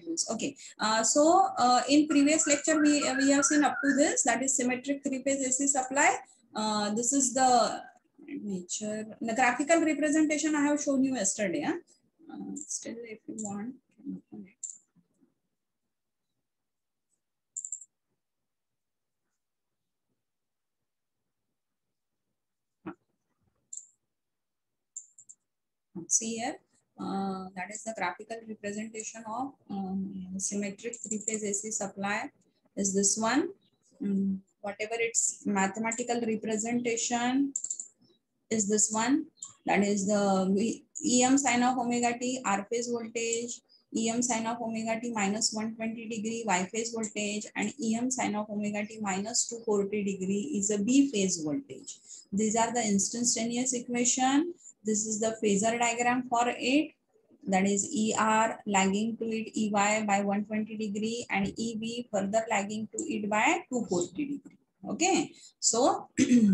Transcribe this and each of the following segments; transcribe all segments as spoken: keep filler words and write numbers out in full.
reduce. Okay. Uh, so uh, in previous lecture we we have seen up to this, that is symmetric three-phase A C supply. Uh, this is the nature, the graphical representation I have shown you yesterday. Huh? Uh, still, if you want, can open it. See here, uh, that is the graphical representation of um, symmetric three-phase A C supply is this one. Um, whatever its mathematical representation is this one. That is the E M sine of omega t, R phase voltage, E M sine of omega t minus one hundred twenty degree Y phase voltage, and E M sine of omega t minus two hundred forty degree is a B phase voltage. These are the instantaneous equation. This is the phasor diagram for it. That is E R lagging to it E Y by one hundred twenty degree and E B further lagging to it by two hundred forty degree. Okay. So,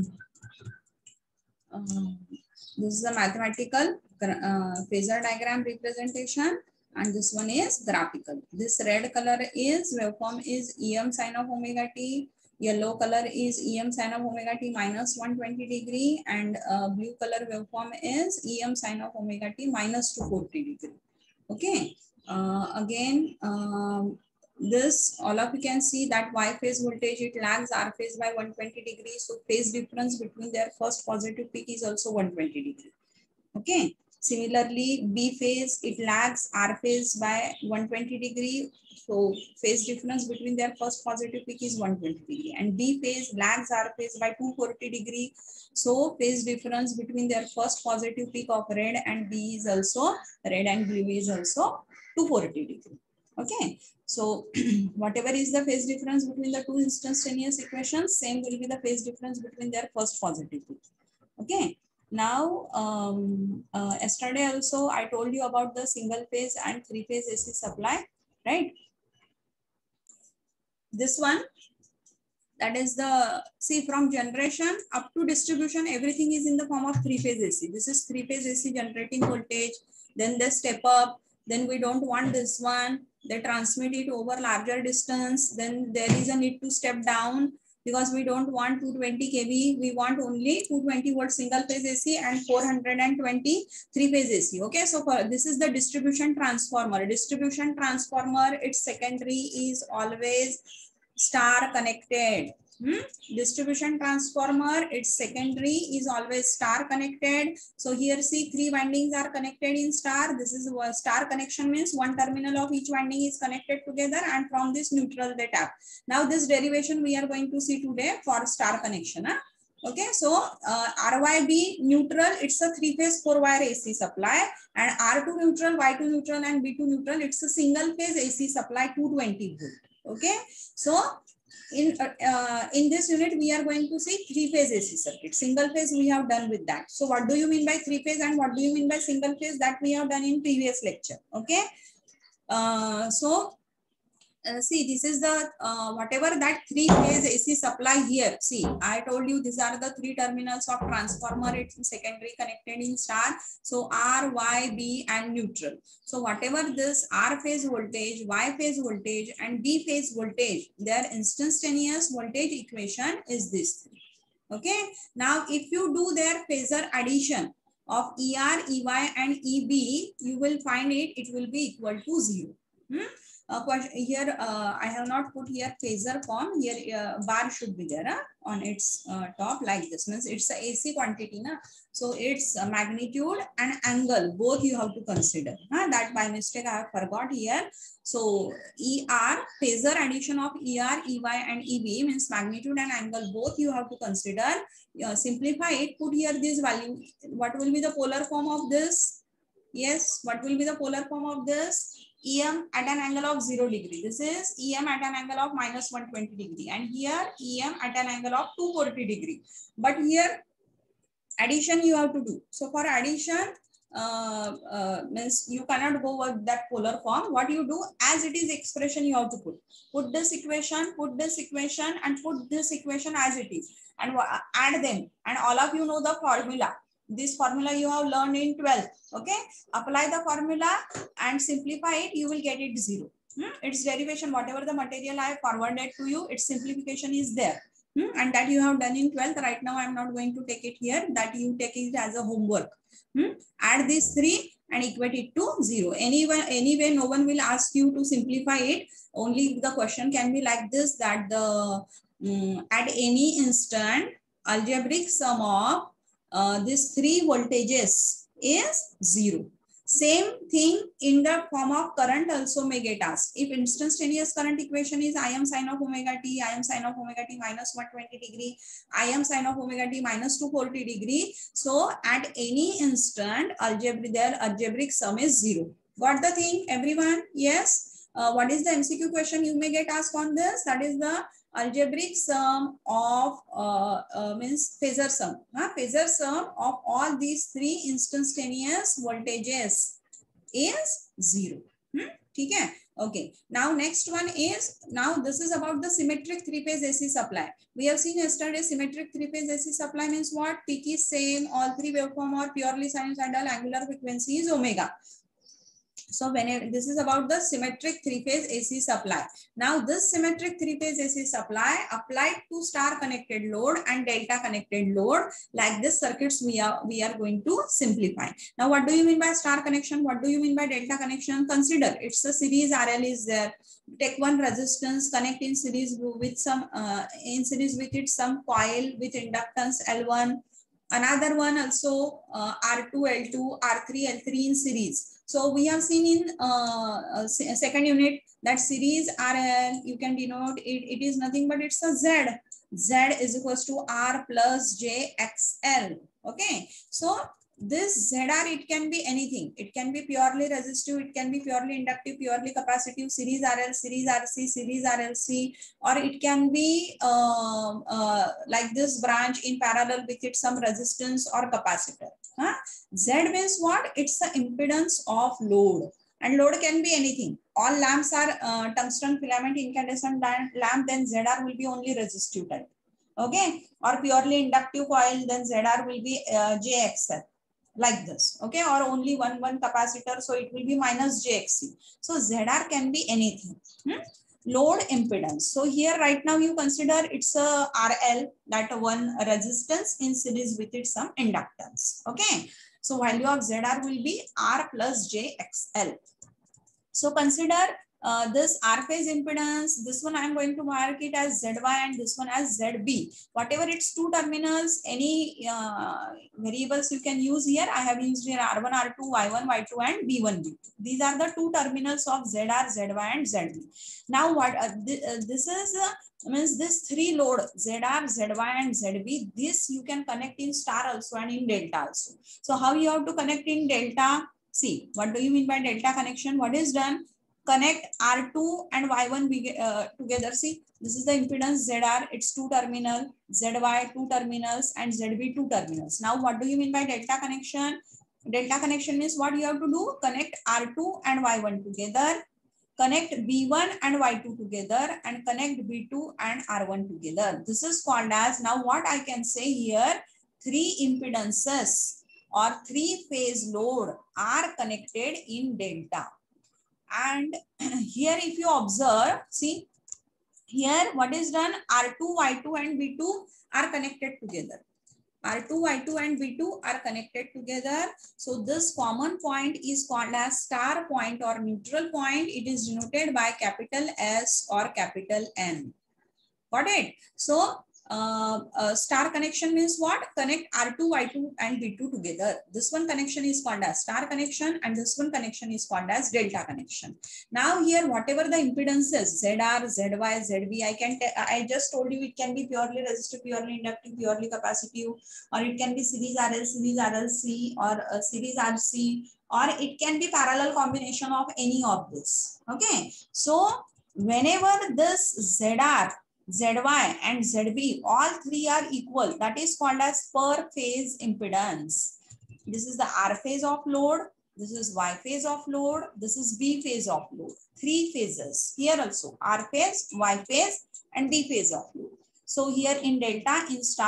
um, this is the mathematical uh, phasor diagram representation, and this one is graphical. This red color is waveform is E M sine of omega t. Yellow color is E M sine of omega t minus one hundred twenty degree, and uh, blue color waveform is E M sine of omega t minus two hundred forty degree. Okay. Uh, again, um, this all of you can see that Y phase voltage, it lags R phase by one hundred twenty degrees. So phase difference between their first positive peak is also one hundred twenty degrees. Okay. Similarly, B phase, it lags R phase by one hundred twenty degree. So phase difference between their first positive peak is one hundred twenty degree, and B phase lags R phase by two hundred forty degree. So phase difference between their first positive peak of red and B is also red and blue is also two hundred forty degree. Okay. So whatever is the phase difference between the two instantaneous equations, same will be the phase difference between their first positive peak. Okay. Now, um, uh, yesterday also I told you about the single phase and three phase A C supply, right? This one, that is the, see, from generation up to distribution, everything is in the form of three phase A C. This is three phase A C generating voltage. Then they step up. Then we don't want this one. They transmit it over larger distance. Then there is a need to step down, because we don't want two hundred twenty K V, we want only two hundred twenty volt single phase A C and four hundred twenty three phase A C. Okay, so for, this is the distribution transformer. Distribution transformer, its secondary is always star connected. Hmm? Distribution transformer, its secondary is always star connected. So here see, three windings are connected in star. This is what star connection means. One terminal of each winding is connected together, and from this neutral they tap. Now this derivation we are going to see today for star connection. Huh? Okay, so uh, R Y B neutral, it's a three phase four wire A C supply, and R two neutral, Y two neutral, and B two neutral, it's a single phase A C supply two hundred twenty volt. Okay, so in uh, uh, in this unit we are going to see three phase A C circuit. Single phase we have done with that. So what do you mean by three phase and what do you mean by single phase, that we have done in previous lecture. Okay, uh, so Uh, see, this is the uh, whatever that three phase A C supply here. See, I told you these are the three terminals of transformer. It's secondary connected in star. So R, Y, B, and neutral. So whatever this R phase voltage, Y phase voltage, and B phase voltage, their instantaneous voltage equation is this. Okay. Now, if you do their phasor addition of E R, E Y, and E B, you will find it. It will be equal to zero. Hmm? Uh, here uh, I have not put here phasor form. Here uh, bar should be there huh? on its uh, top, like this. Means it's a A C quantity, na? So its uh, magnitude and angle both you have to consider. Huh? That by mistake I have forgot here. So E R, phasor addition of E R, E Y, and E B means magnitude and angle both you have to consider. Uh, simplify it. Put here this value. What will be the polar form of this? Yes, what will be the polar form of this? E M at an angle of zero degree. This is E M at an angle of minus one hundred twenty degree. And here E M at an angle of two hundred forty degree. But here addition you have to do. So for addition, uh, uh, means you cannot go with that polar form. What you do, as it is expression you have to put. Put this equation, put this equation, and put this equation as it is. And add them. And all of you know the formula. This formula you have learned in twelfth. Okay, apply the formula and simplify it, you will get it zero. Hmm? Its derivation, whatever the material I have forwarded to you, its simplification is there. Hmm? And that you have done in twelfth. Right now I am not going to take it here. That you take it as a homework. Hmm? Add these three and equate it to zero. Anyway, anyway, no one will ask you to simplify it. Only the question can be like this, that the um, at any instant algebraic sum of uh, these three voltages is zero. Same thing in the form of current also may get asked. If instantaneous current equation is I am sine of omega t, I am sine of omega t minus one hundred twenty degree, I am sine of omega t minus two hundred forty degree. So at any instant, algebraic, their algebraic sum is zero. Got the thing, everyone? Yes. Uh, what is the M C Q question you may get asked on this? That is the algebraic sum of uh, uh, means phasor sum. Huh? Phasor sum of all these three instantaneous voltages is zero. Hmm? Okay. Okay. Now next one is, now this is about the symmetric three phase A C supply. We have seen yesterday symmetric three phase A C supply means what? Peak is same. All three waveform are purely sinusoidal. Angular frequency is omega. So when this is about the symmetric three phase A C supply. Now this symmetric three phase A C supply applied to star connected load and delta connected load, like this circuits we are we are going to simplify. Now what do you mean by star connection? What do you mean by delta connection? Consider it's a series R L is there. Take one resistance, connect in series with some uh, in series with it some coil with inductance L one. Another one also uh, R two L two, R three L three in series. So we have seen in uh, second unit that series R L, you can denote it, it is nothing but it's a Z. Z is equals to R plus J X L. Okay. So this Z R, it can be anything. It can be purely resistive, it can be purely inductive, purely capacitive, series R L, series R C, series R L C, or it can be uh, uh, like this branch in parallel with it some resistance or capacitor. Huh? Z means what? It's the impedance of load, and load can be anything. All lamps are uh, tungsten filament incandescent lamp, then Z R will be only resistive type. Okay, or purely inductive coil, then Z R will be uh, J X L. Like this, okay, or only one one capacitor, so it will be minus J X C. So Z R can be anything. Hmm? Load impedance. So here right now you consider it's a R L, that one resistance in series with it some inductance. Okay, so value of Z R will be R plus J X L. So consider uh, this R phase impedance. This one I am going to mark it as Z Y and this one as Z B. Whatever it's two terminals, any uh, variables you can use here. I have used here R one, R two, Y one, Y two and B one, B two. These are the two terminals of Z R, Z Y and Z B. Now what uh, th uh, this is uh, means this three load Z R, Z Y and Z B. This you can connect in star also and in delta also. So how you have to connect in delta? See, what do you mean by delta connection? What is done? Connect R two and Y one uh, together. See, this is the impedance Z R. It's two terminal, Z Y two terminals and Z B two terminals. Now, what do you mean by delta connection? Delta connection means what you have to do? Connect R two and Y one together, connect B one and Y two together, and connect B two and R one together. This is called as, now what I can say here, three impedances or three phase load are connected in delta. And here if you observe, see here what is done, R two, Y two and B two are connected together. R two, Y two and B two are connected together. So this common point is called as star point or neutral point. It is denoted by capital S or capital N. Got it? So uh, uh, star connection means what? Connect R two, Y two and B two together. This one connection is called as star connection and this one connection is called as delta connection. Now here whatever the impedances Z R, Z Y, Z B, I can I just told you it can be purely resistive, purely inductive, purely capacitive, or it can be series R L, series R L C or uh, series R C, or it can be parallel combination of any of this. Okay, so whenever this Z R, Z Y and Z B, all three are equal, that is called as per phase impedance. This is the R phase of load, this is Y phase of load, this is B phase of load. Three phases. Here also R phase, Y phase and B phase of load. So here in delta, in star,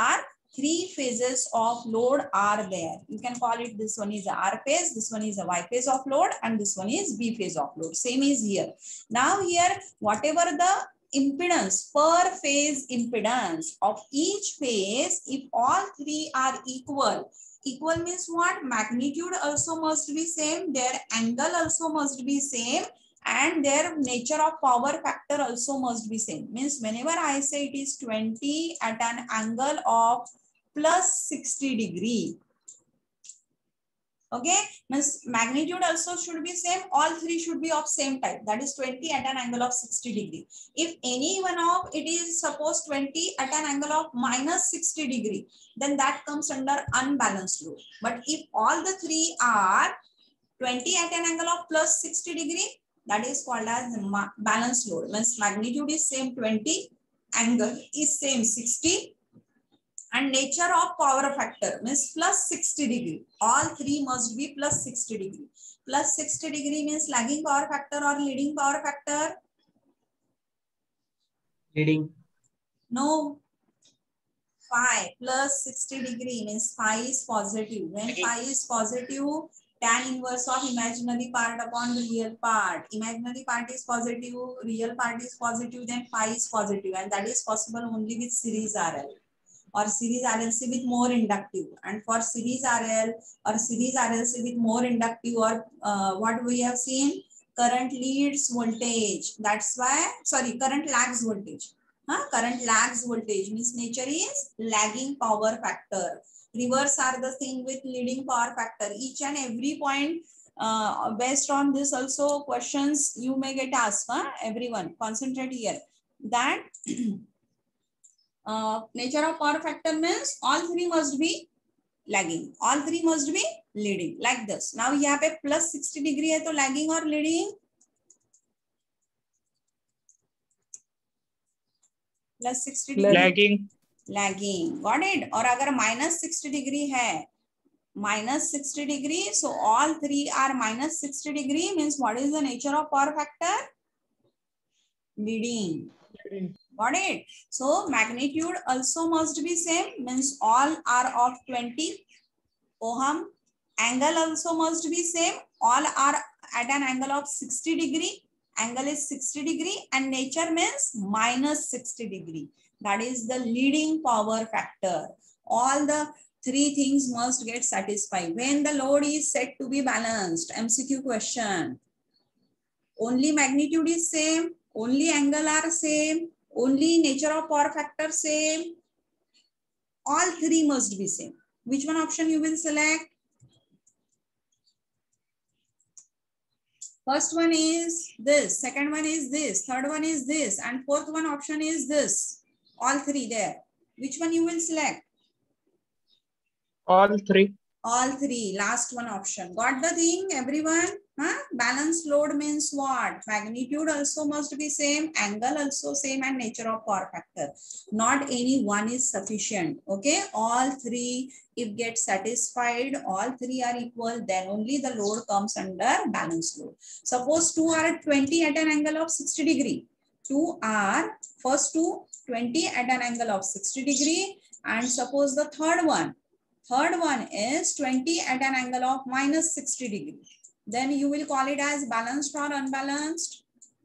three phases of load are there. You can call it, this one is a R phase, this one is a Y phase of load, and this one is B phase of load. Same is here. Now here, whatever the impedance, per phase impedance of each phase, if all three are equal, equal means what? Magnitude also must be same, their angle also must be same, and their nature of power factor also must be same. Means whenever I say it is twenty at an angle of plus sixty degree, okay, means magnitude also should be same, all three should be of same type, that is twenty at an angle of sixty degree. If any one of it is suppose twenty at an angle of minus sixty degree, then that comes under unbalanced load. But if all the three are twenty at an angle of plus sixty degree, that is called as balanced load. Means magnitude is same twenty, angle is same sixty, and nature of power factor means plus sixty degree. All three must be plus sixty degree. Plus sixty degree means lagging power factor or leading power factor? Leading. No. Phi plus sixty degree means phi is positive. When phi is positive, tan inverse of imaginary part upon real part. Imaginary part is positive, real part is positive, then phi is positive, and that is possible only with series R L or series R L C with more inductive. And for series R L or series R L C with more inductive, or uh, what we have seen, current leads voltage. That's why, sorry, current lags voltage. Huh? Current lags voltage means nature is lagging power factor. Reverse are the thing with leading power factor. Each and every point uh, based on this also questions you may get asked. Huh? Everyone concentrate here. That uh, nature of power factor means all three must be lagging. All three must be leading like this. Now यहाँ पे plus sixty degree है तो lagging or leading? Plus sixty degree. Lagging. Lagging. Got it? और अगर minus sixty degree है, minus sixty degree, so all three are minus sixty degree means what is the nature of power factor? Leading. Got it? So magnitude also must be same means all are of twenty ohm. Angle also must be same. All are at an angle of sixty degree. Angle is sixty degree and nature means minus sixty degree. That is the leading power factor. All the three things must get satisfied. When the load is said to be balanced, M C Q question, only magnitude is same, only angle are same, only nature of power factor same. All three must be same. Which one option you will select? First one is this, second one is this, third one is this, and fourth one option is this. All three there. Which one you will select? All three. All three. Last one option. Got the thing, everyone? Huh? Balanced load means what? Magnitude also must be same, angle also same, and nature of power factor. Not any one is sufficient. Okay? All three, if get satisfied, all three are equal, then only the load comes under balanced load. Suppose two are at twenty at an angle of sixty degree. Two are, first two, twenty at an angle of sixty degree, and suppose the third one, third one is twenty at an angle of minus sixty degree. Then you will call it as balanced or unbalanced?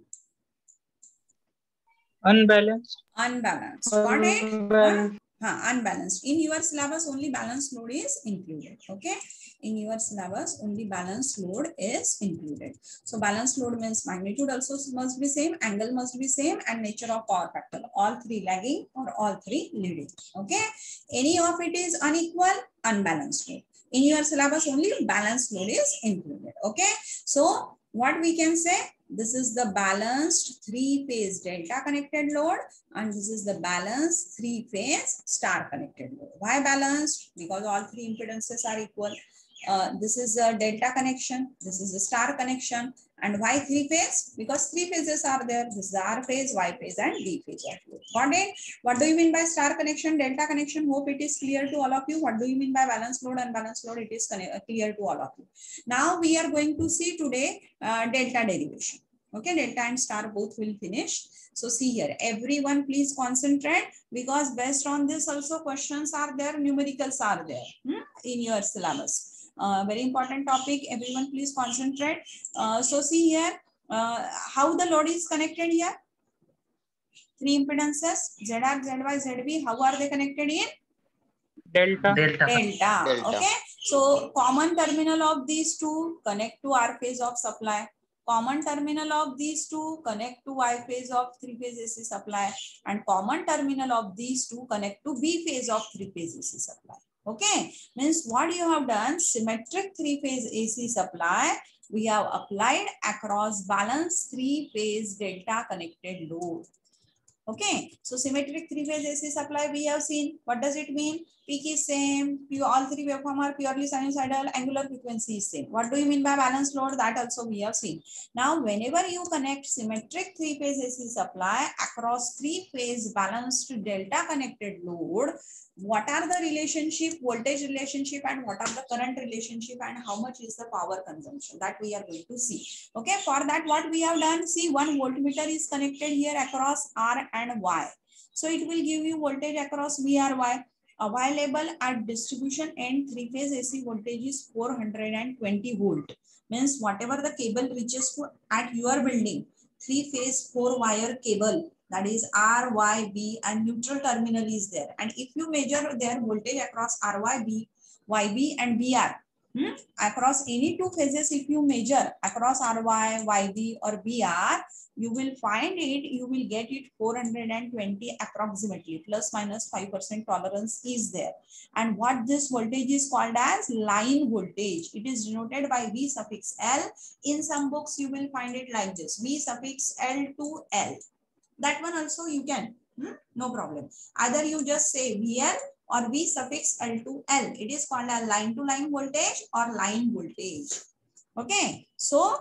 Unbalanced. Unbalanced. Got it? Huh? Huh, unbalanced. In your syllabus, only balanced load is included. Okay. In your syllabus, only balanced load is included. So balanced load means magnitude also must be same, angle must be same, and nature of power factor. All three lagging or all three leading. Okay. Any of it is unequal, unbalanced load. In your syllabus, only balanced load is included. Okay. So what we can say? This is the balanced three-phase delta connected load, and this is the balanced three-phase star connected load. Why balanced? Because all three impedances are equal. Uh, this is a delta connection. This is a star connection. And why three-phase? Because three phases are there. This is the R phase, Y phase, and D phase of load. Got it? What do you mean by star connection, delta connection? Hope it is clear to all of you. What do you mean by balanced load and balanced load? It is clear to all of you. Now we are going to see today uh, delta derivation. Okay, delta and star both will finish. So see here, everyone please concentrate, because based on this also questions are there, numericals are there hmm, in your syllabus. Uh, very important topic, everyone please concentrate. Uh, so see here, uh, how the load is connected here. Three impedances, Z R, Z Y, Z B, how are they connected in? Delta. Delta. Delta. Okay. So common terminal of these two connect to R phase of supply. Common terminal of these two connect to Y phase of three phase A C supply. And common terminal of these two connect to B phase of three phase A C supply. Okay. Means what you have done, symmetric three phase A C supply, we have applied across balance three phase delta connected load. Okay, so symmetric three-phase A C supply we have seen. What does it mean? Peak is same. All three waveform are purely sinusoidal. Angular frequency is same. What do you mean by balanced load? That also we have seen. Now, whenever you connect symmetric three-phase A C supply across three-phase balanced delta connected load, what are the relationship, voltage relationship, and what are the current relationship, and how much is the power consumption? That we are going to see. Okay, for that what we have done, see, one voltmeter is connected here across R and Y. So it will give you voltage across V R Y. Available at distribution end three phase A C voltage is four hundred twenty volt. Means whatever the cable reaches to at your building, three phase four wire cable, that is R, Y, B, and neutral terminal is there. And if you measure their voltage across R, Y, B, Y, B, and B R, Hmm? across any two phases, if you measure across R Y, Y B, or B R, you will find it, you will get it four hundred twenty approximately, plus minus five percent tolerance is there. And what this voltage is called as line voltage. It is denoted by V suffix L. In some books, you will find it like this, V suffix L to L. That one also you can, hmm? no problem. Either you just say V L or V suffix L to L. It is called a line to line voltage or line voltage. Okay. So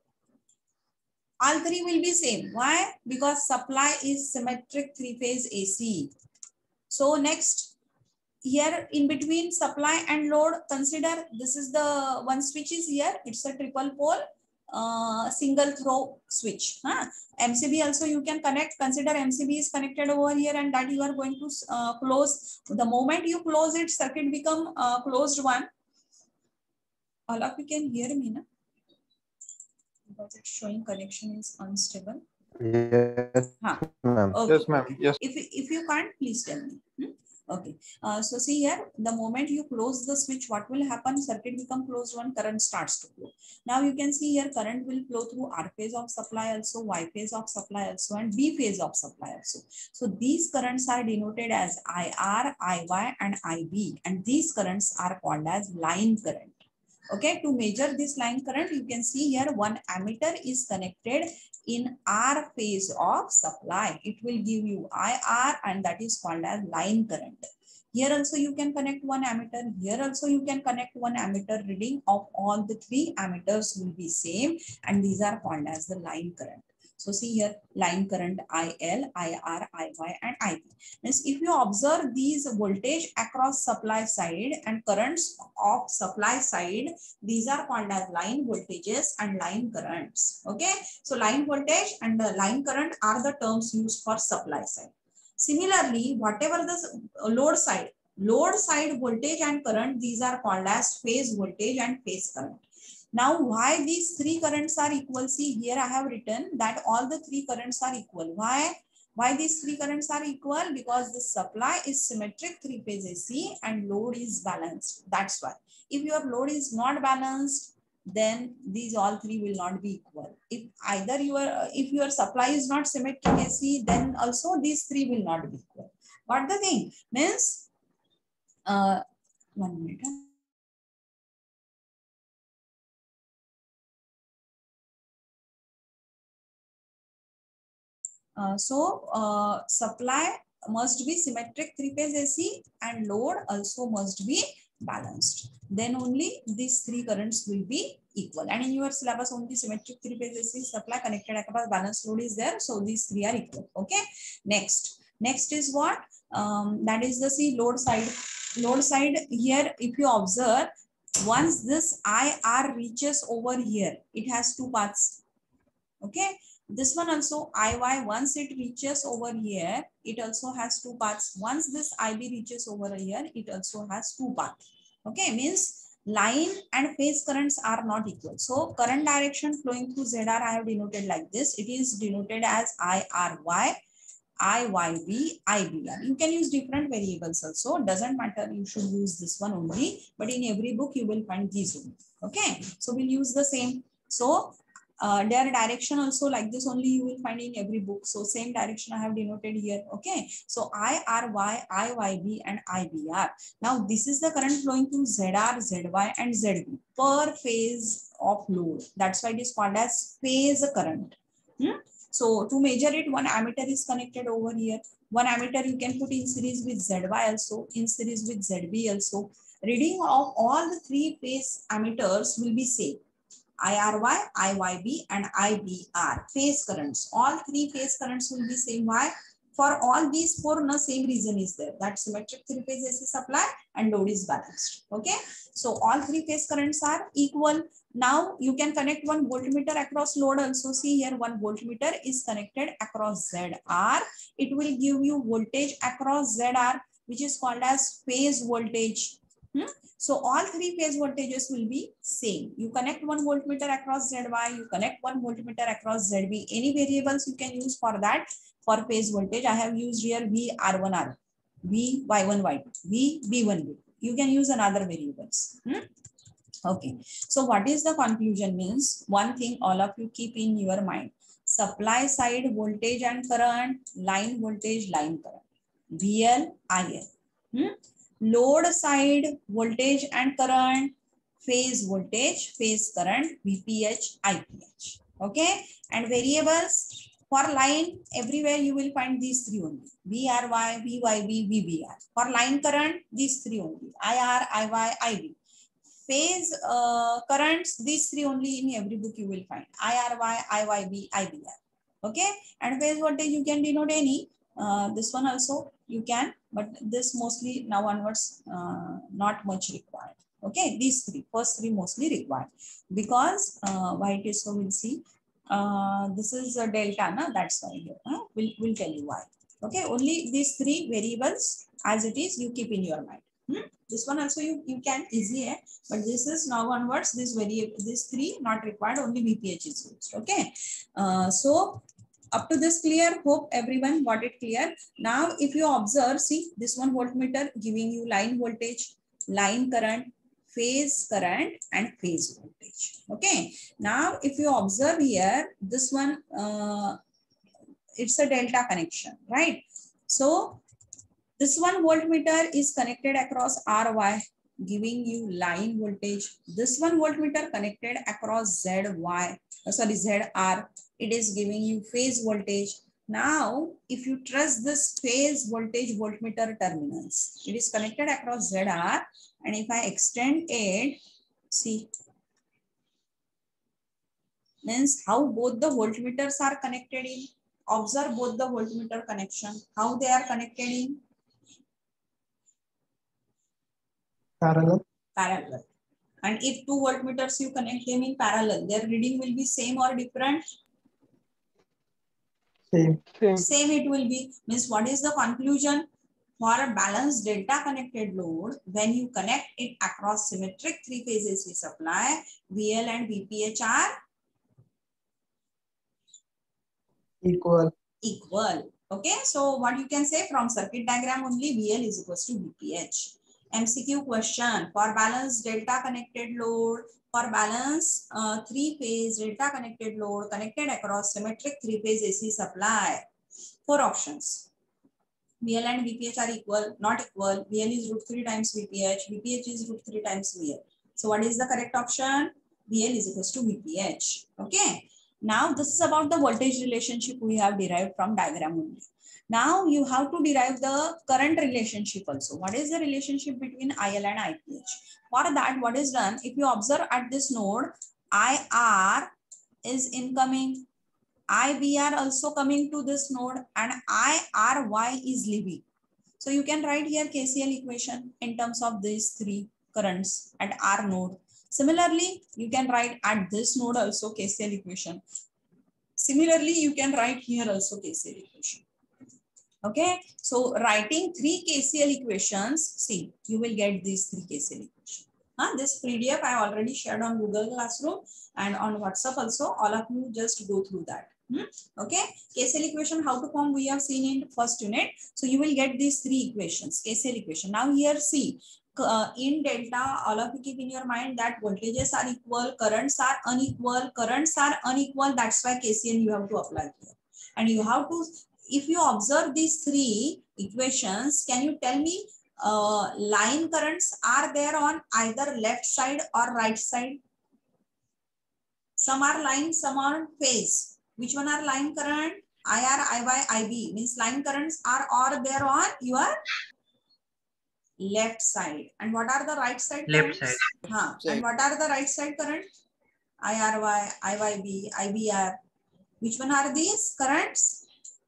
all three will be same. Why? Because supply is symmetric three phase A C. So next, here in between supply and load, consider this is the one switch is here. It's a triple pole uh, single throw switch. Huh? M C B also you can connect. Consider M C B is connected over here, and that you are going to uh, close. The moment you close it, circuit become uh, closed one. All of you can hear me, na? Because it's showing connection is unstable. Yes, huh. ma'am. Okay. Yes, ma'am. Yes. If if you can't, please tell me. Hmm? Okay. Uh, so see here, the moment you close the switch, what will happen? Circuit become closed one, current starts to flow. Now you can see here, current will flow through R phase of supply also, Y phase of supply also, and B phase of supply also. So these currents are denoted as I R, I Y, and I B, and these currents are called as line current. Okay, to measure this line current, you can see here one ammeter is connected in R phase of supply. It will give you I R, and that is called as line current. Here also you can connect one ammeter. Here also you can connect one ammeter. Reading of all the three ammeters will be same, and these are called as the line current. So see here, line current I L, I R, I Y, and I B. Means if you observe these voltage across supply side and currents of supply side, these are called as line voltages and line currents. Okay, so line voltage and the line current are the terms used for supply side. Similarly, whatever the load side, load side voltage and current, these are called as phase voltage and phase current. Now, why these three currents are equal? See, here I have written that all the three currents are equal. Why? Why these three currents are equal? Because the supply is symmetric three phase A C and load is balanced. That's why. If your load is not balanced, then these all three will not be equal. If either your if your supply is not symmetric A C, then also these three will not be equal. What the thing means? Uh, one minute. Uh, so uh, supply must be symmetric three phase A C and load also must be balanced. Then only these three currents will be equal. And in your syllabus only symmetric three phase A C supply connected across balanced load is there. So these three are equal. Okay. Next. Next is what? Um, that is the see load side. Load side here, if you observe, once this I R reaches over here, it has two paths. Okay, this one also I Y, once it reaches over here, it also has two paths. Once this I B reaches over here, it also has two paths. Okay, means line and phase currents are not equal. So current direction flowing through Z R I have denoted like this. It is denoted as I R Y, I Y B, I B R. You can use different variables also. Doesn't matter. You should use this one only. But in every book, you will find these only. Okay. So we'll use the same. So uh, their direction also like this only you will find in every book. So same direction I have denoted here. Okay. So I R Y, I Y B and I B R. Now this is the current flowing through Z R, Z Y and Z B per phase of load. That's why it is called as phase current. Hmm? So to measure it, one ammeter is connected over here. One ammeter you can put in series with Z Y also, in series with Z B also. Reading of all the three phase ammeters will be same. I R Y, I Y B and I B R. Phase currents. All three phase currents will be same. Why? For all these four, no same reason is there. That symmetric three-phase A C supply and load is balanced. Okay. So all three phase currents are equal. Now you can connect one voltmeter across load also. See here, one voltmeter is connected across Z R. It will give you voltage across Z R, which is called as phase voltage. Hmm? So all three phase voltages will be same. You connect one voltmeter across Z Y, you connect one voltmeter across Z B. Any variables you can use for that. For phase voltage, I have used here V R one R, V Y one Y two, V B one B. You can use another variables. Hmm? Okay. So what is the conclusion means? One thing all of you keep in your mind. Supply side voltage and current, line voltage, line current. V L, I L. Hmm? Load side voltage and current, phase voltage, phase current, V P H, I P H. Okay. And variables for line, everywhere you will find these three only. V R Y, V Y B, V B R. For line current, these three only. I R, I Y, I B. Phase uh, currents, these three only in every book you will find. I R Y, I Y B, I B R. Okay. And phase voltage you can denote any. Uh, this one also you can, but this mostly now onwards uh, not much required. Okay. These three, first three mostly required. Because uh, why it is so, we'll see. Uh, this is a delta, na? That's why here. Huh? We'll, we'll tell you why. Okay. Only these three variables as it is, you keep in your mind. Hmm? This one also you, you can easy, eh? But this is now onwards, this variable, this three not required, only V P H is used. Okay. Uh, so up to this clear, hope everyone got it clear. Now, if you observe, see this one voltmeter giving you line voltage, line current, phase current and phase voltage. Okay. Now, if you observe here, this one, uh, it's a delta connection, right? So this one voltmeter is connected across R Y, giving you line voltage. This one voltmeter connected across Z Y, uh, sorry, Z R. It is giving you phase voltage. Now, if you trust this phase voltage voltmeter terminals, it is connected across Z R. And if I extend it, see, means how both the voltmeters are connected in. Observe both the voltmeter connection, how they are connected in. Parallel. Parallel. And if two voltmeters you connect them in parallel, their reading will be same or different? Same. Same. Same it will be. Means what is the conclusion? For a balanced delta connected load, when you connect it across symmetric three-phase A C supply, V L and V P H are Equal. equal. Okay, so what you can say from circuit diagram only, V L is equals to V P H. M C Q question, for balanced delta connected load, for balance uh, three phase delta connected load connected across symmetric three phase A C supply. Four options. V L and V P H are equal, not equal. V L is root three times V P H. V P H is root three times V L. So what is the correct option? V L is equals to V P H. Okay. Now this is about the voltage relationship we have derived from diagram only. Now you have to derive the current relationship also. What is the relationship between I L and I P H? For that, what is done? If you observe at this node, I R is incoming, I B R also coming to this node, and I R Y is leaving. So you can write here K C L equation in terms of these three currents at R node. Similarly, you can write at this node also K C L equation. Similarly, you can write here also K C L equation. Okay, so writing three K C L equations, see, you will get these three K C L equations. Huh? This P D F I already shared on Google Classroom and on WhatsApp also. All of you just go through that. Hmm? Okay, K C L equation, how to form, we have seen in first unit. So you will get these three equations, K C L equation. Now here see, uh, in delta, all of you keep in your mind that voltages are equal, currents are unequal, currents are unequal. That's why K C L you have to apply here. And you have to, if you observe these three equations, can you tell me uh, line currents are there on either left side or right side? Some are line, some are phase. Which one are line current? I R, I Y, I B means line currents are or there on your left side. And what are the right side Left currents? side. Huh. And what are the right side current? I R Y, I Y B, I B R. Which one are these currents?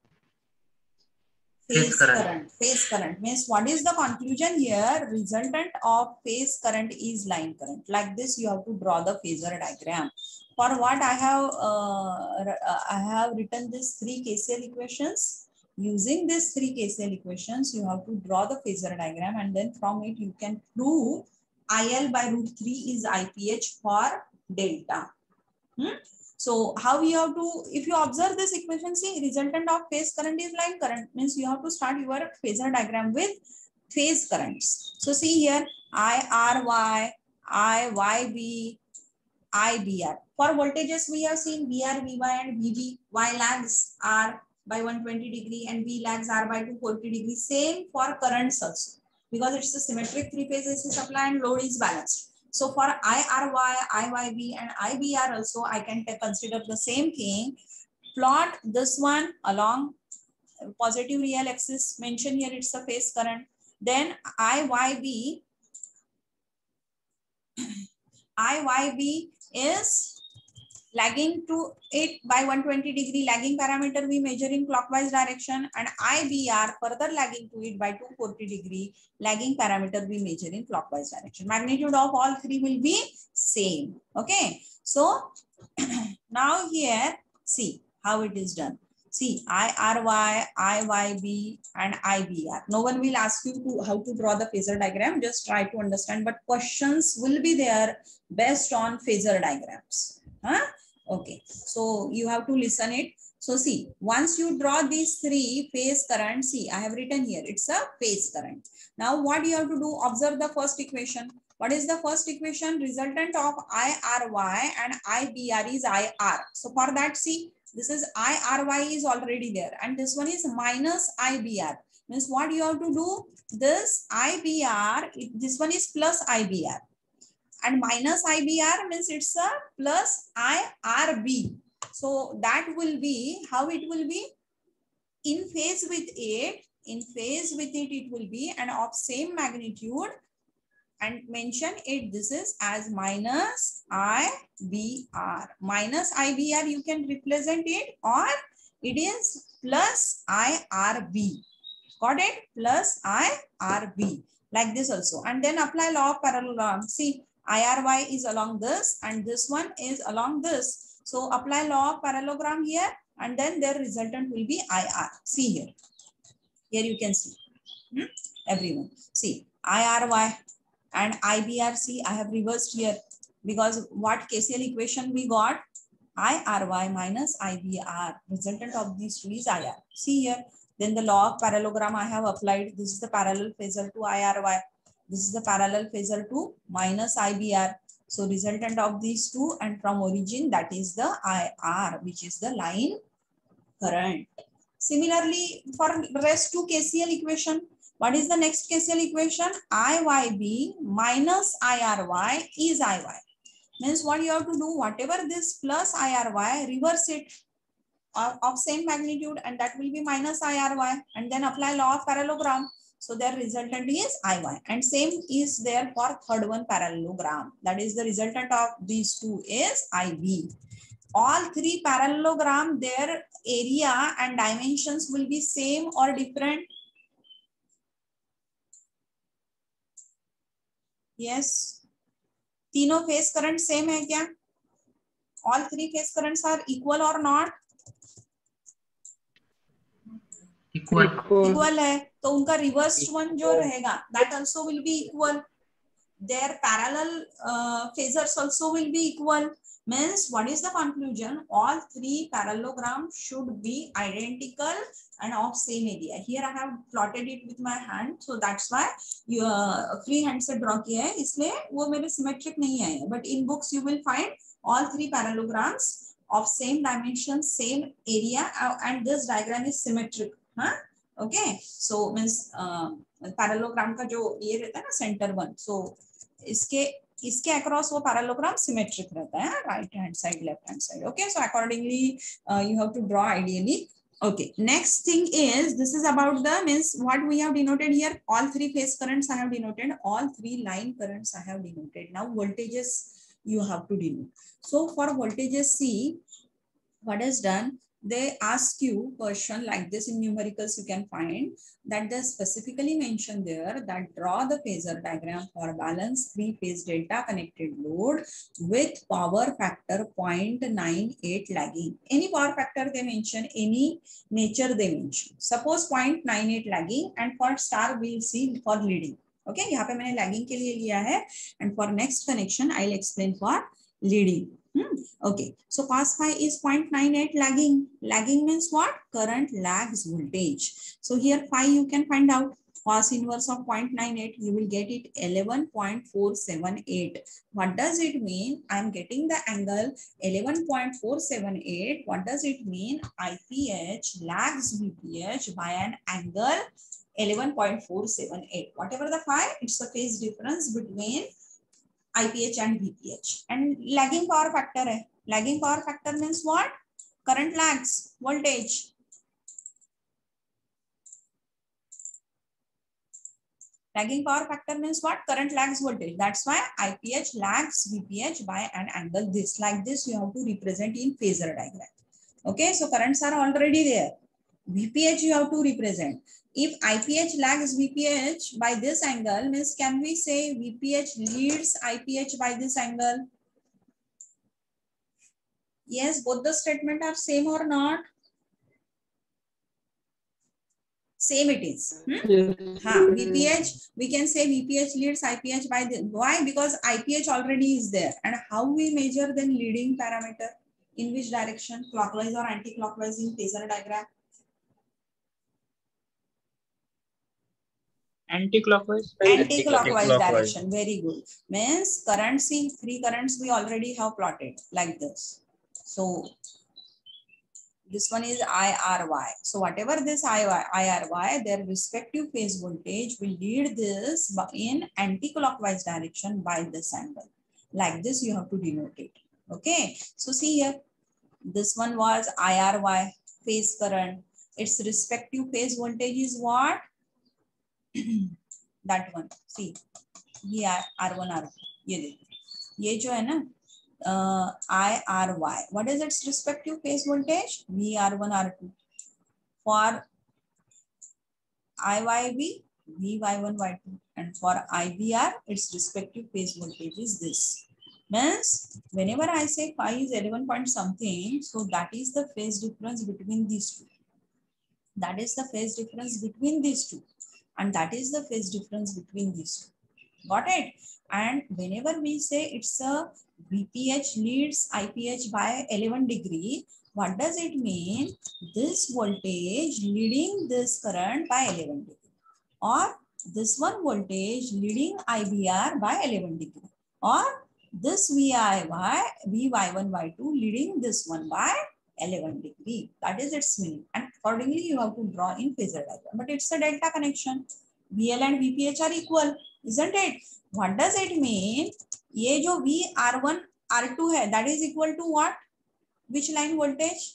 Phase current. current. Phase current means what is the conclusion here? Resultant of phase current is line current. Like this, you have to draw the phasor diagram. For what I have, uh, I have written these three K C L equations. Using these three K C L equations, you have to draw the phasor diagram, and then from it you can prove I L by root three is I P H for delta. Hmm? So how you have to, if you observe this equation, see, resultant of phase current is line current, means you have to start your phasor diagram with phase currents. So see here, I R Y, I Y B, I B R. For voltages, we have seen V R, V Y and V B. Y lags R by one hundred twenty degree and V lags R by two hundred forty degree. Same for currents also, because it's a symmetric three-phase A C supply and load is balanced. So for I R Y, I Y B and I B R also, I can consider the same thing. Plot this one along positive real axis. Mention here it's a phase current. Then I Y B, I Y B is lagging to it by one hundred twenty degree. Lagging parameter we measure in clockwise direction, and I B R further lagging to it by two hundred forty degree. Lagging parameter we measure in clockwise direction. Magnitude of all three will be same. Okay. So now here see how it is done. See, I R Y, I Y B and I B R. No one will ask you to how to draw the phasor diagram. Just try to understand, but questions will be there based on phasor diagrams. Huh? Okay, so you have to listen it. So see, once you draw these three phase currents, see, I have written here, it's a phase current. Now what you have to do, observe the first equation. What is the first equation? Resultant of I R Y and I B R is I R. So for that, see, this is I R Y is already there, and this one is minus I B R. Means what you have to do, this I B R, this one is plus I B R. And minus I B R means it's a plus I R B. So that will be, how it will be? In phase with it, in phase with it, it will be and of same magnitude, and mention it, this is as minus I B R. Minus I B R, you can represent it, or it is plus I R B. Got it? Plus I R B. Like this also. And then apply law of parallelogram. See, I R Y is along this and this one is along this. So apply law of parallelogram here, and then their resultant will be I R. See here. Here you can see. Hmm? Everyone. See, I R Y and I B R. See, I have reversed here, because what K C L equation we got? I R Y minus I B R. Resultant of these two is I R. See here. Then the law of parallelogram I have applied. This is the parallel phasor to I R Y. This is the parallel phasor to minus I B R. So resultant of these two, and from origin, that is the I R, which is the line current. Similarly, for rest to K C L equation, what is the next K C L equation? I Y B minus I R Y is I Y. Means what you have to do, whatever this plus I R Y, reverse it of same magnitude, and that will be minus I R Y, and then apply law of parallelogram. So their resultant is I Y, and same is there for third one parallelogram. That is the resultant of these two is I B. All three parallelogram, their area and dimensions will be same or different? Yes. तीनों phase current same है क्या? All three phase currents are equal or not? Equal equal है, तो उनका reversed one जो रहेगा that also will be equal. Their parallel uh, phasors also will be equal. Means what is the conclusion? All three parallelograms should be identical and of same area. Here I have plotted it with my hand, so that's why you uh, free hand से draw किया है, इसलिए वो मेरे symmetric नहीं आए. But in books you will find all three parallelograms of same dimension, same area, uh, and this diagram is symmetric. Huh? Okay, so means uh, parallelogram का जो ये रहता है ना center one, so इसके इसके अक्रॉस वो पैरेललोग्राम सिमेट्रिक रहता है, right hand side left hand side. Okay, so accordingly you have to draw ideally. Okay, next thing is this is about the means what we have denoted here. All three phase currents I have denoted, all three line currents I have denoted. Now voltages you have to denote. So for voltages, see what is done. They ask you question like this in numericals. You can find that they specifically mentioned there that draw the phasor diagram for balanced three phase delta connected load with power factor zero point nine eight lagging. Any power factor they mention, any nature they mention. Suppose zero point nine eight lagging, and for star we'll see for leading. Okay, यहाँ पे मैंने lagging के लिए लिया है, and for next connection I'll explain for leading. Hmm. Okay, so cos phi is zero point nine eight lagging. Lagging means what? Current lags voltage. So here phi you can find out. Cos inverse of zero point nine eight, you will get it eleven point four seven eight. What does it mean? I'm getting the angle eleven point four seven eight. What does it mean? I P H lags V P H by an angle eleven point four seven eight. Whatever the phi, it's the phase difference between I P H and V P H. And lagging power factor है. Lagging power factor means what? Current lags voltage. Lagging power factor means what? Current lags voltage. That's why I P H lags V P H by an angle this. Like this you have to represent in phasor diagram. Okay, so currents are already there. V P H you have to represent. If I P H lags V P H by this angle, means can we say V P H leads I P H by this angle? Yes, both the statement are same or not? Same it is. Hmm? Yes. Huh, V P H, we can say V P H leads I P H by the, why? Because I P H already is there. And how we measure then leading parameter? In which direction? Clockwise or anti-clockwise in phasor diagram? Anti-clockwise. Anti-clockwise direction. Very good. Means current, see three currents we already have plotted like this. So this one is I R Y. So whatever this I R Y, their respective phase voltage will lead this in anti-clockwise direction by this angle. Like this you have to denote it. Okay. So see here, this one was I R Y, phase current. Its respective phase voltage is what? That one. See, ये R one R two. ये देखो, ये जो है ना uh, I R Y. What is its respective phase voltage? V R one R two. For I Y B, V Y one Y two, and for I B R, its respective phase voltage is this. Means whenever I say phi is eleven point something, so that is the phase difference between these two. That is the phase difference between these two. And that is the phase difference between these two. Got it? And whenever we say it's a V P H leads I P H by eleven degree, what does it mean? This voltage leading this current by eleven degree, or this one voltage leading I B R by eleven degree, or this V I Y, V Y one Y two leading this one by eleven degree. That is its meaning, and accordingly you have to draw in phasor diagram. But it's a delta connection. V L and V P H are equal, isn't it? What does it mean? ये जो V R one R two है, that is equal to what? Which line voltage?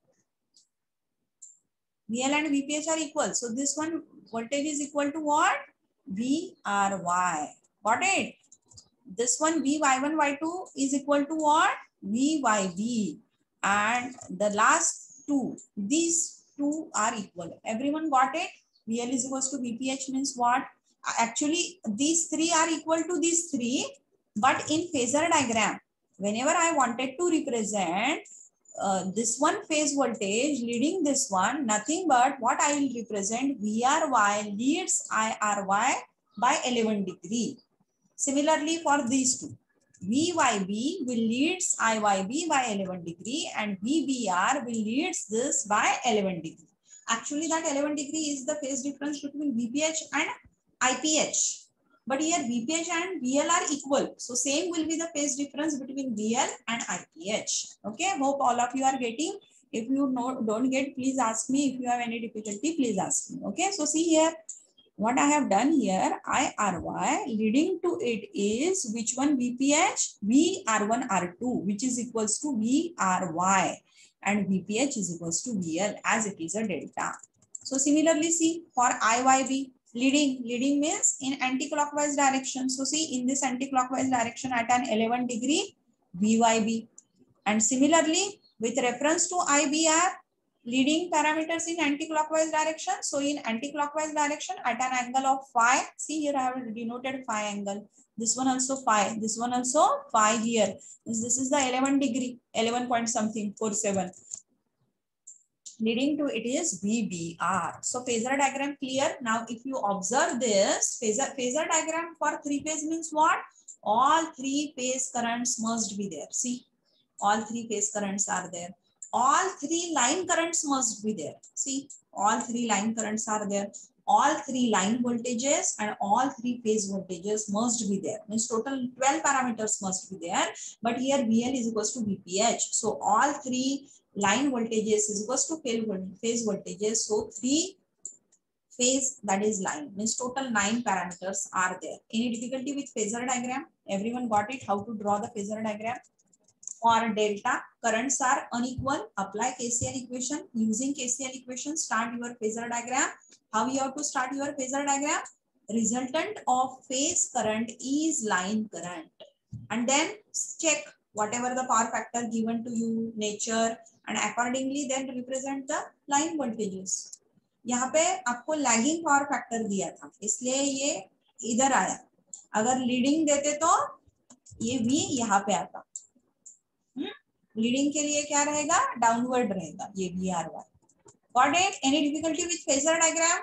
V L and V P H are equal. So this one voltage is equal to what? V R Y. Got it? This one V Y one Y two is equal to what? V Y B. And the last two, these two are equal. Everyone got it? V L is equals to V P H means what? Actually, these three are equal to these three, but in phasor diagram, whenever I wanted to represent uh, this one phase voltage leading this one, nothing but what I will represent, V R Y leads I R Y by eleven degree. Similarly for these two, V Y B will leads I Y B by eleven degree and V B R will leads this by eleven degree. Actually that eleven degree is the phase difference between V P H and I P H. But here V P H and V L are equal. So same will be the phase difference between V L and I P H. Okay, hope all of you are getting. If you know, don't get, please ask me. If you have any difficulty, please ask me. Okay, so see here, what I have done here, I R Y leading to it is which one? V P H, V R one R two, which is equals to V R Y, and V P H is equals to V L as it is a delta. So similarly, see for I Y B, leading, leading means in anti-clockwise direction. So see in this anti-clockwise direction at an eleven degree, V Y B. And similarly, with reference to I B R, leading parameters in anti-clockwise direction. So in anti-clockwise direction at an angle of phi, see here I have denoted phi angle. This one also phi, this one also phi here. This, this is the eleven degree, eleven point something, four seven. Leading to it is V B R. So phasor diagram clear. Now if you observe this, phasor, phasor diagram for three phase means what? All three phase currents must be there. See, all three phase currents are there. All three line currents must be there. See, all three line currents are there. All three line voltages and all three phase voltages must be there. Means total twelve parameters must be there. But here V L is equals to V P H. So all three line voltages is equals to phase voltages. So three phase, that is line, means total nine parameters are there. Any difficulty with phasor diagram? Everyone got it? How to draw the phasor diagram? For delta, currents are unequal. Apply K C L equation. Using K C L equation, start your phasor diagram. How you have to start your phasor diagram? Resultant of phase current is line current. And then check whatever the power factor given to you, nature, and accordingly then represent the line voltages. यहाँ पे आपको lagging power factor दिया था, इसलिए ये इधर आया. अगर leading देते तो ये V यहाँ पे आता. लीडिंग के लिए क्या रहेगा? डाउनवर्ड रहेगा ये V R Y. Got it? Any difficulty with phasor diagram?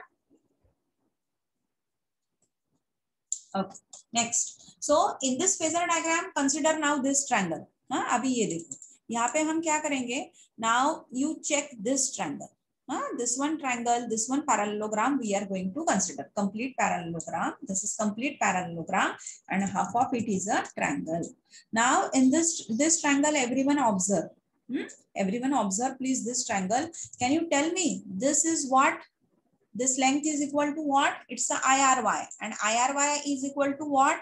Okay. Next. So in this phasor diagram, consider now this triangle. हाँ, अभी ये देखो. यहाँ पे हम क्या करेंगे? Now you check this triangle. हाँ, this one triangle, this one parallelogram we are going to consider. Complete parallelogram. This is complete parallelogram and half of it is a triangle. Now in this, this triangle, everyone observe. Hmm? Everyone observe please this triangle. Can you tell me this is what? This length is equal to what? It's a I R Y. And I R Y is equal to what?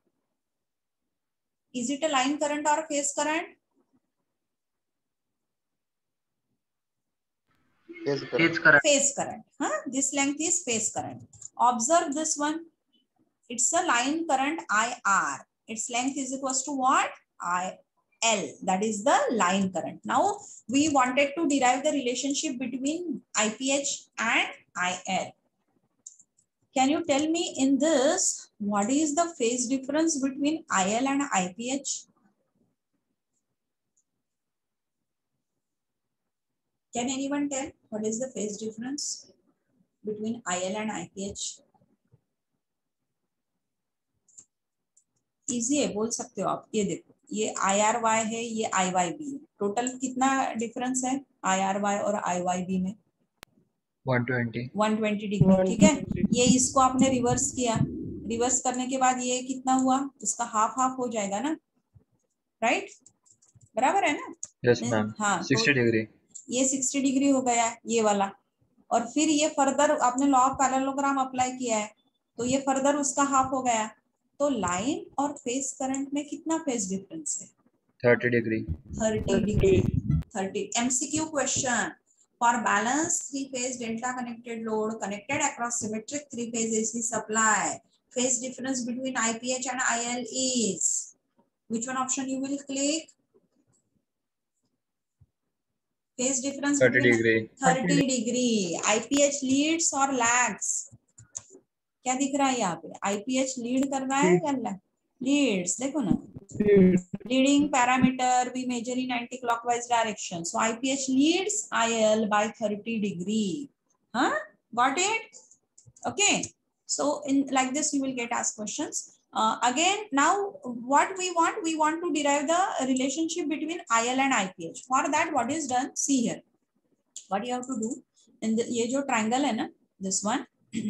Is it a line current or a phase current? Phase current. Phase current. Huh? This length is phase current. Observe this one. It's a line current I R. Its length is equals to what? I L. That is the line current. Now we wanted to derive the relationship between I P H and I L. Can you tell me in this, what is the phase difference between I L and I P H? Can anyone tell what is the phase difference between I L and I P H? Easy है, बोल सकते हो आप. ये देखो, ये I R Y है, ये I Y B है. टोटल कितना डिफरेंस है I R Y और I Y B में? one twenty. one twenty degree. ठीक है. ये इसको आपने रिवर्स किया. रिवर्स करने के बाद ये कितना हुआ? इसका हाफ हाफ हो जाएगा ना, राइट? बराबर है ना? Yes ma'am. हाँ, sixty डिग्री. ये sixty डिग्री हो गया ये वाला. और फिर ये फर्दर आपने लॉ ऑफ पैरेललोग्राम अप्लाई किया है, तो ये फर्दर उसका हाफ हो गया. तो लाइन और फेज करंट में कितना फेज डिफरेंस है? thirty degree. thirty degree. thirty. M C Q question. For balanced three phase delta connected load connected across symmetric three phase A C supply, phase difference between I P H and I L is, which one option you will click? Phase difference thirty between degree. thirty degree. I P H leads or lags? क्या दिख रहा है यहाँ पे? I P H lead कर रहा है या लीड्स? देखो ना, Leading parameter we measure in anti-clockwise direction. So I P H leads I L by thirty degree. Huh? Got it? Okay. So in like this, you will get asked questions. Uh, again, now what we want, we want to derive the relationship between I L and I P H. For that, what is done? See here. What you have to do? In the ये जो triangle है ना, this one.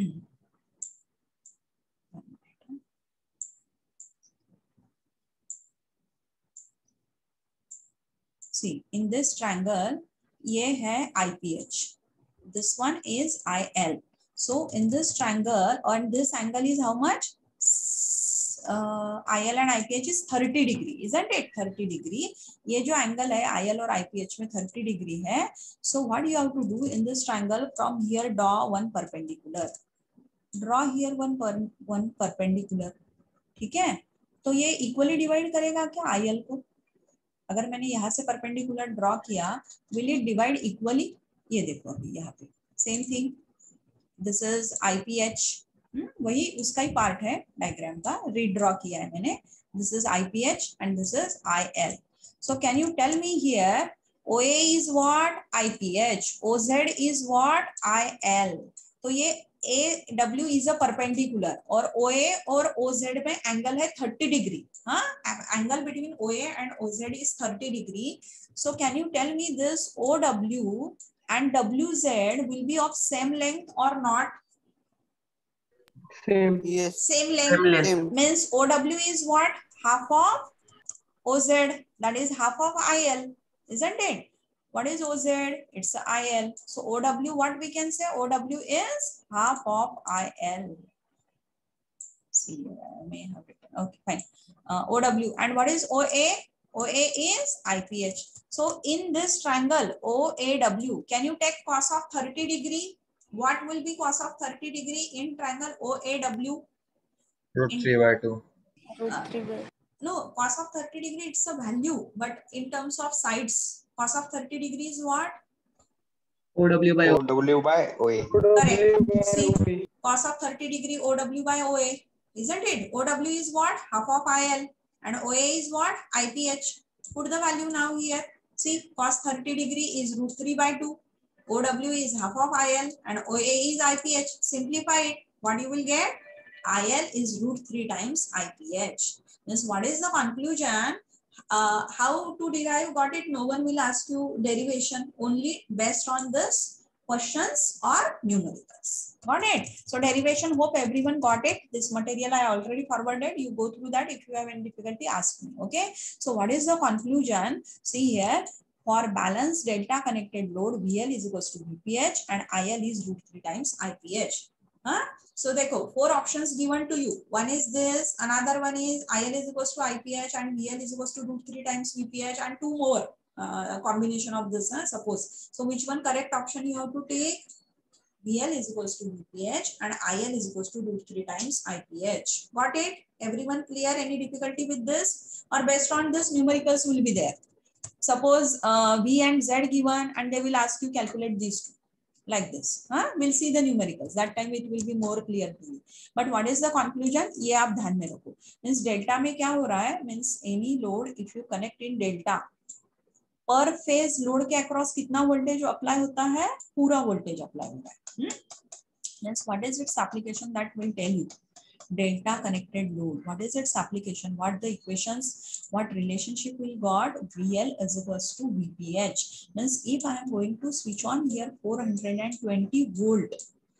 See, in this triangle, ये है I P H. This one is I L. So in this triangle, and this angle is how much? Uh, I L and I P H is thirty degree, isn't it? thirty degree. ये जो angle है I L और I P H में thirty degree है. So what you have to do in this triangle? From here, draw one perpendicular. Draw here one per one perpendicular. ठीक है? तो ये equally divide करेगा क्या I L को? अगर मैंने यहाँ से परपेंडिकुलर ड्रॉ किया, विल इट डिवाइड इक्वली? ये देखो अभी यहाँ पे same thing. This is IPH, वही उसका ही पार्ट है डायग्राम का, रीड्रॉ किया है मैंने. This is IPH and this is IL. So can you tell me here OA is what? IPH. OZ is what? IL. तो ये A W is a perpendicular और ओए और ओजेड में एंगल है thirty डिग्री. हाँ, angle between OA and OZ is thirty degree. So can you tell me this O W and W Z will be of same length or not? Same. Yes. Same length. Same length. Same. Means O W is what? Half of O Z. That is half of I L, isn't it? What is O Z? It's I L. So O W, what we can say? O W is half of I L. See, I may have written. Okay, fine. Uh, O W. And what is O A? O A is I P H. So in this triangle O A W, can you take cos of thirty degree? What will be cos of thirty degree in triangle O A W? Root In- three by two. Uh, no, cos of thirty degree, it's a value, but in terms of sides, cos of thirty degree is what? O W by O W by O A. Correct. See, cos of thirty degree O W by O A, isn't it? O W is what? Half of I L, and O A is what? I P H. Put the value now here. See, cos thirty degree is root three by two. O W is half of I L, and O A is I P H. Simplify it. What you will get? I L is root three times I P H. Means what is the conclusion? Uh, how to derive? Got it? No one will ask you derivation, only based on this questions or numericals. Got it? So derivation, hope everyone got it. This material I already forwarded. You go through that. If you have any difficulty, ask me. Okay. So what is the conclusion? See here, for balanced delta connected load, V L is equals to V P H and I L is root three times I P H. Huh? So देखो, four options given to you. One is this, another one is I L is equals to I P H and V L is equals to root three times V P H, and two more uh, combination of this, huh, suppose. So which one correct option you have to take? V L is equals to V P H and I L is equals to root three times I P H. Got it? Everyone clear? Any difficulty with this? Or based on this, numericals will be there. Suppose uh, V and Z given and they will ask you calculate these two. Like this, huh? We'll see the numericals. That time it will be more clear to you. But what is the conclusion? ये आप ध्यान में रखो. Means delta में क्या हो रहा है? Means any load if you connect in delta, per phase load के across कितना voltage apply होता है? पूरा voltage apply होता है. Means what is its application? That will tell you. Delta connected load. What is its application? What the equations? What relationship we got? V L is equals to V P H. Means if I am going to switch on here four hundred twenty volt,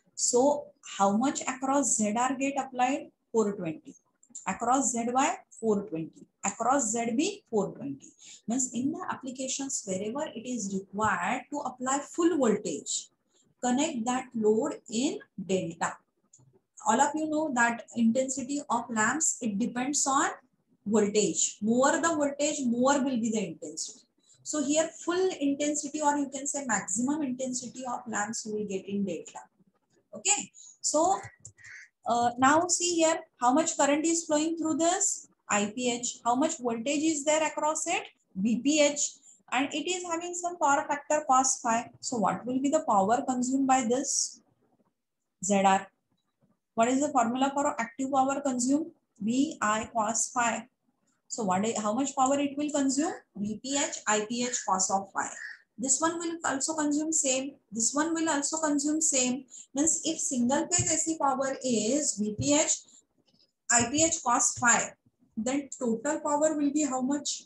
so how much across Z R get applied? four hundred twenty. Across Z Y four hundred twenty. Across Z B four hundred twenty. Means in the applications wherever it is required to apply full voltage, connect that load in delta. All of you know that intensity of lamps, it depends on voltage. More the voltage, more will be the intensity. So here full intensity, or you can say maximum intensity of lamps you will get in delta. Okay. So uh, now see here, how much current is flowing through this? I P H. How much voltage is there across it? V P H. And it is having some power factor cos phi. So what will be the power consumed by this? Z R. What is the formula for active power consumed? V I cos phi. So what? How much power it will consume? V P H I P H cos of phi. This one will also consume same. This one will also consume same. Means if single phase A C power is V P H I P H cos phi, then total power will be how much?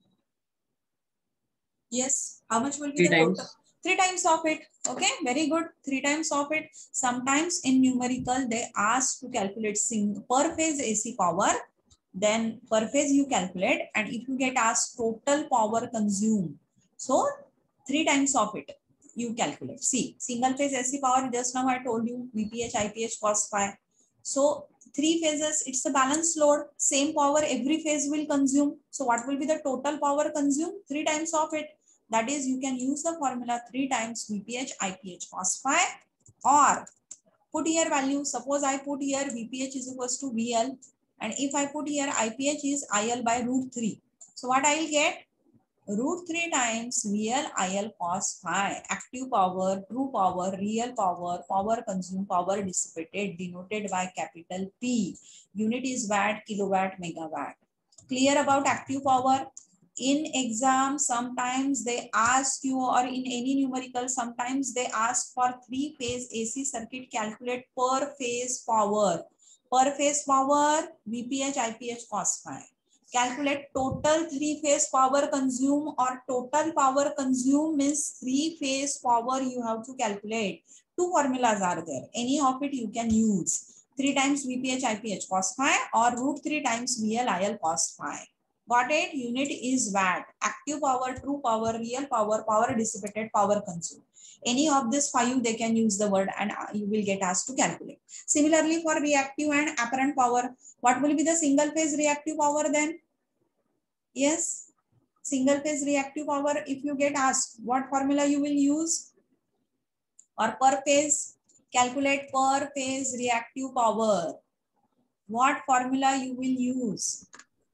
Yes, how much will be Three the times. total? Three times of it. Okay, very good. Three times of it. Sometimes in numerical they ask to calculate sing per phase A C power. Then per phase you calculate, and if you get asked total power consumed, so three times of it you calculate. See, single phase A C power, just now I told you V P H I P H cos phi. So three phases, it's a balanced load, same power every phase will consume. So what will be the total power consumed? Three times of it. That is, you can use the formula three times V P H I P H cos phi, or put here value. Suppose I put here V P H is equals to V L, and if I put here I P H is I L by root three. So what I will get? Root three times V L I L cos phi. Active power, true power, real power, power consumed, power dissipated, denoted by capital P. Unit is watt, kilowatt, megawatt. Clear about active power? In exam, sometimes they ask you, or in any numerical, sometimes they ask for three phase A C circuit, calculate per phase power. Per phase power, V P H I P H cos phi. Calculate total three phase power consume, or total power consume means three phase power you have to calculate. Two formulas are there. Any of it you can use. three times V P H I P H cos phi, or root three times V L I L cos phi. Got it? Unit is watt. Active power, true power, real power, power dissipated, power consumed. Any of this five they can use the word, and you will get asked to calculate. Similarly for reactive and apparent power, what will be the single phase reactive power then? Yes, single phase reactive power, if you get asked, what formula you will use? Or per phase, calculate per phase reactive power. What formula you will use?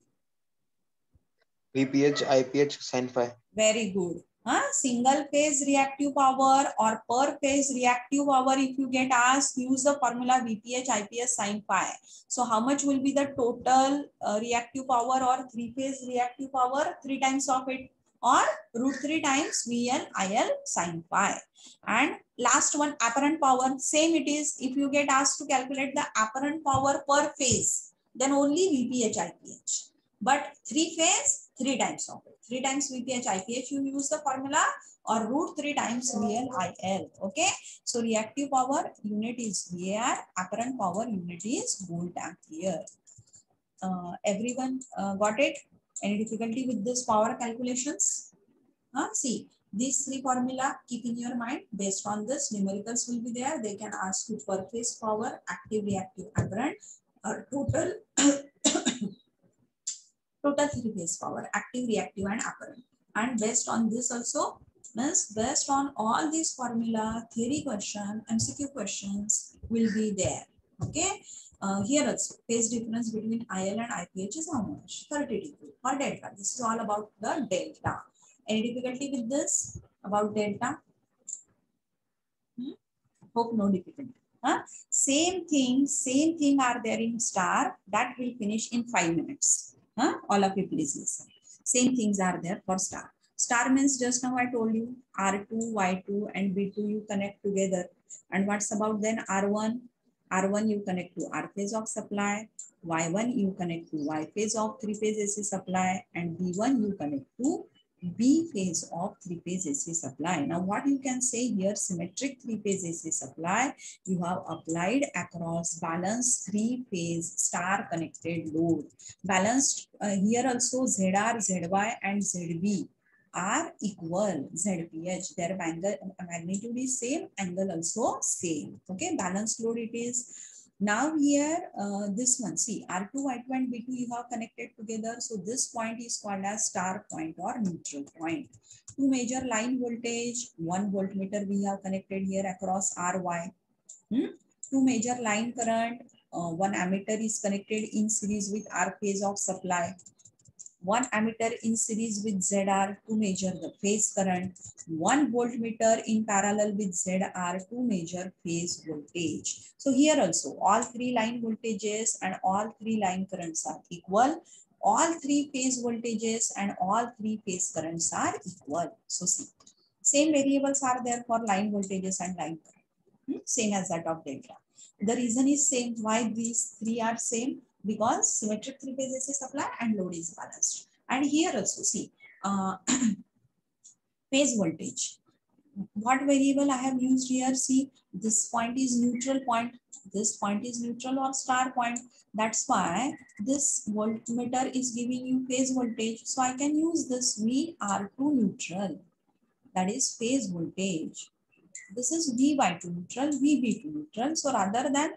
V P H I P H sin phi. Very good. Huh? Single phase reactive power or per phase reactive power, if you get asked, use the formula V P H I P H sin phi. So how much will be the total uh, reactive power or three phase reactive power? Three times of it, or root three times V L I L sin phi. And last one, apparent power. Same it is. If you get asked to calculate the apparent power per phase, then only V P H I P H. But three phase, three times of it. Three times V P H I P H you use the formula, or root three times V L I L. Okay. So reactive power unit is V A R, apparent power unit is volt ampere. Uh, everyone uh, got it? Any difficulty with this power calculations? Uh, see, these three formula keep in your mind. Based on this, numericals will be there. They can ask you per phase power, active, reactive, apparent, or total. Total three phase power, active, reactive, and apparent. And based on this also, means based on all these formula, theory question, M C Q questions will be there. Okay. Uh, here also, phase difference between I L and I P H is how much? thirty degree or delta. This is all about the delta. Any difficulty with this about delta? Hmm? Hope no difficulty. Huh? Same thing, same thing are there in star. That will finish in five minutes. Huh? All of you please listen. Same things are there for star. Star means just now I told you R two, Y two and B two you connect together. And what's about then R one? R one you connect to R phase of supply. Y one you connect to Y phase of three phase A C supply. And B one you connect to B phase of three phase A C supply. Now what you can say here, symmetric three phase A C supply, you have applied across balanced three phase star connected load. Balanced uh, here also Z R, Z Y and Z B are equal. Z P H, their angle, magnitude is same, angle also same. Okay, balanced load it is. Now here, uh, this one, see R two, Y two and B two you have connected together. So this point is called as star point or neutral point. Two major line voltage, one voltmeter we have connected here across R Y. Hmm? Two major line current, uh, one ammeter is connected in series with R phase of supply. One ammeter in series with Z R to measure the phase current, one voltmeter in parallel with Z R to measure phase voltage. So here also all three line voltages and all three line currents are equal. all three phase voltages and all three phase currents are equal. So see, same variables are there for line voltages and line current. Hmm? Same as that of delta. The reason is same. Why these three are same? Because symmetric three phase A C supply and load is balanced. And here also see uh, phase voltage. What variable I have used here? See, this point is neutral point. This point is neutral or star point. That's why this voltmeter is giving you phase voltage. So I can use this V R two neutral. That is phase voltage. This is V Y two neutral, V B two neutral. So rather than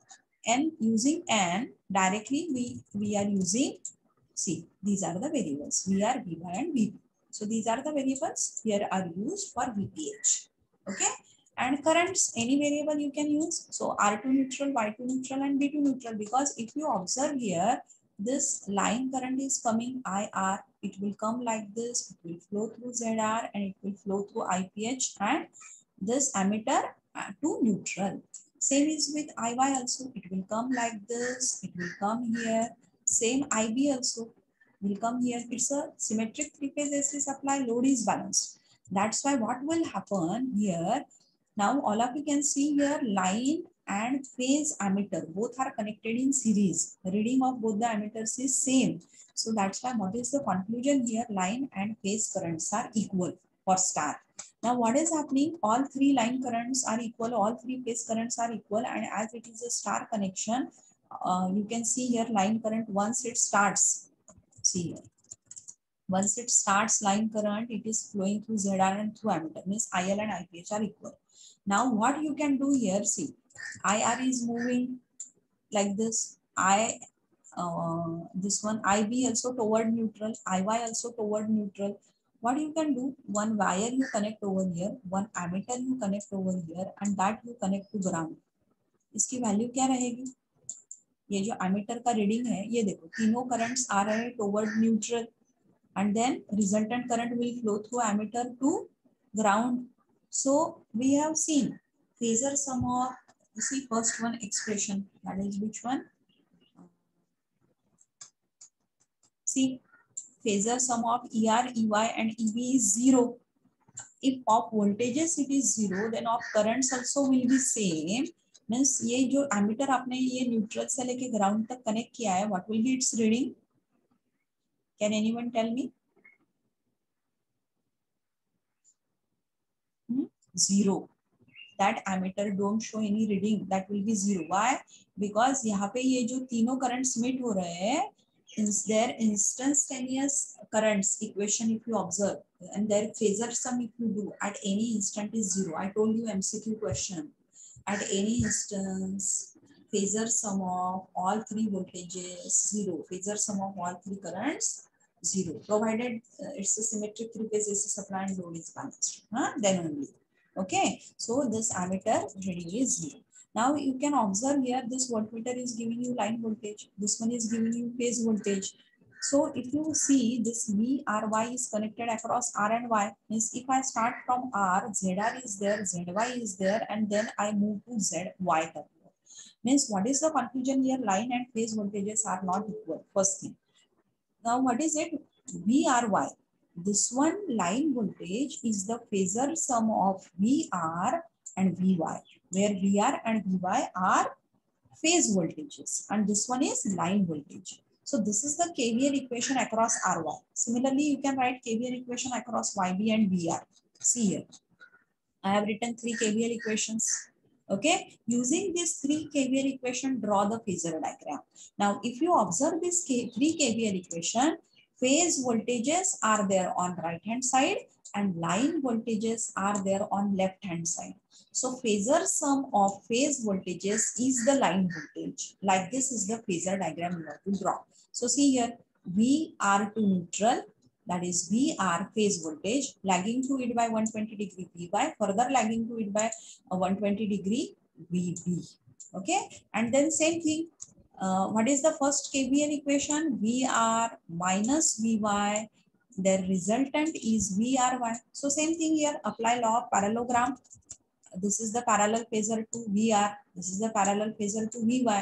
N using N, directly we, we are using, see, these are the variables, V R, V Y and V B. So these are the variables here are used for V P H. Okay. And currents, any variable you can use. So R two neutral, Y two neutral and B two neutral, because if you observe here, this line current is coming I R. It will come like this. It will flow through Z R and it will flow through I P H and this ammeter to neutral. Same is with I Y also. It will come like this. It will come here. Same I B also will come here. It's a symmetric three-phase A C supply. Load is balanced. That's why what will happen here. Now all of you can see here line and phase ammeter both are connected in series. The reading of both the ammeters is same. So that's why what is the conclusion here? Line and phase currents are equal for star. Now what is happening? All three line currents are equal, all three phase currents are equal, and as it is a star connection, uh, you can see here line current once it starts. See here. Once it starts line current, it is flowing through Z R and through ammeter, means I L and I P H are equal. Now what you can do here, see, I R is moving like this, I uh, this one I B also toward neutral, I Y also toward neutral. What you can do, one wire you connect over here, one ammeter you connect over here, and that you connect to ground. इसकी value क्या रहेगी? ये जो ammeter का reading है, ये देखो तीनों करंट्स आ रहे हैं toward neutral, and then resultant current will flow through ammeter to ground. So we have seen phasor sum of, you see first one expression, that is which one? See, phasor sum of E R, E Y and E B is zero. If of voltages it is zero, then of currents also will be same. Means ये जो ammeter आपने ये neutral से लेके ground तक connect किया है, what will be its reading? Can anyone tell me? Hmm? Zero. That ammeter don't show any reading. That will be zero. Why? Because यहाँ पे ये जो तीनों currents meet हो रहे हैं, is their instantaneous currents equation if you observe, and their phasor sum if you do at any instant is zero. I told you M C Q question. At any instance, phasor sum of all three voltages zero. Phasor sum of all three currents zero, provided uh, it's a symmetric three-phase A C supply and load is balanced. Huh? Then only. Okay, so this ammeter reading is zero. Now you can observe here this voltmeter is giving you line voltage. This one is giving you phase voltage. So if you see this V R Y is connected across R and Y, means if I start from R, Z R is there, Z Y is there, and then I move to Z Y terminal. Means what is the conclusion here? Line and phase voltages are not equal. First thing. Now what is it? V R Y. This one line voltage is the phasor sum of V R and V Y, where V R and V Y are phase voltages, and this one is line voltage. So this is the K V L equation across R Y. Similarly, you can write K V L equation across Y B and V R. See here, I have written three K V L equations. Okay, using this three K V L equation, draw the phasor diagram. Now, if you observe this K three K V L equation, phase voltages are there on right hand side and line voltages are there on left hand side. So phasor sum of phase voltages is the line voltage. Like this is the phasor diagram you have to draw. So see here, V R to neutral, that is V R phase voltage, lagging to it by one hundred twenty degree V Y, further lagging to it by one hundred twenty degree V B. Okay, and then same thing. Uh, what is the first K V L equation? V R minus V Y. Their resultant is V R Y. So same thing here. Apply law of parallelogram. This is the parallel phasor to V R. This is the parallel phasor to V Y.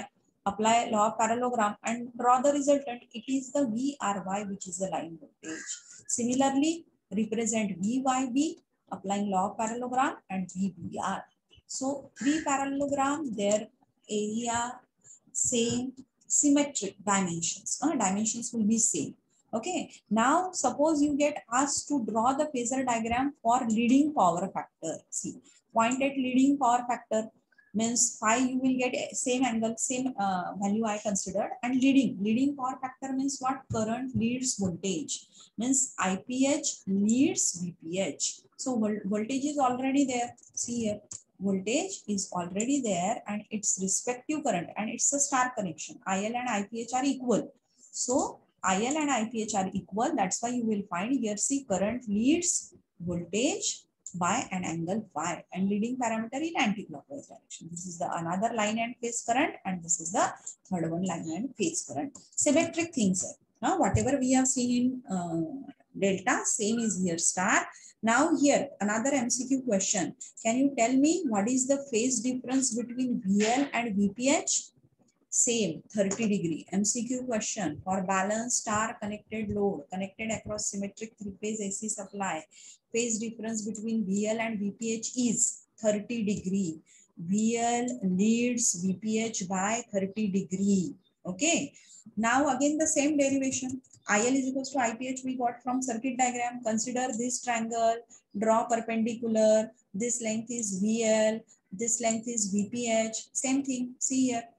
apply law of parallelogram and draw the resultant. It is the V R Y, which is the line voltage. Similarly, represent V Y B, applying law of parallelogram, and V B R. So three parallelogram, their area same, symmetric dimensions. Uh, dimensions will be same. Okay. Now suppose you get asked to draw the phasor diagram for leading power factor. See, point at leading power factor means phi you will get same angle, same uh, value I considered, and leading leading power factor means what? Current leads voltage, means I P H leads V P H. So voltage is already there. See here, voltage is already there and its respective current, and it's a star connection. I L and I P H are equal. So I L and I P H are equal. That's why you will find here, see, current leads voltage by an angle phi, and leading parameter in anti-clockwise direction. This is the another line and phase current, and this is the third one, line and phase current. Symmetric things. Now whatever we have seen in uh, delta, same is here star. Now here another M C Q question. Can you tell me what is the phase difference between V L and V P H? Same, thirty degree. M C Q question for balanced star connected load connected across symmetric three phase A C supply. Phase difference between V L and V P H is thirty degree. V L leads V P H by thirty degree. Okay. Now again the same derivation. I L is equals to I P H we got from circuit diagram. Consider this triangle, draw perpendicular. This length is V L, this length is V P H. Same thing. See here.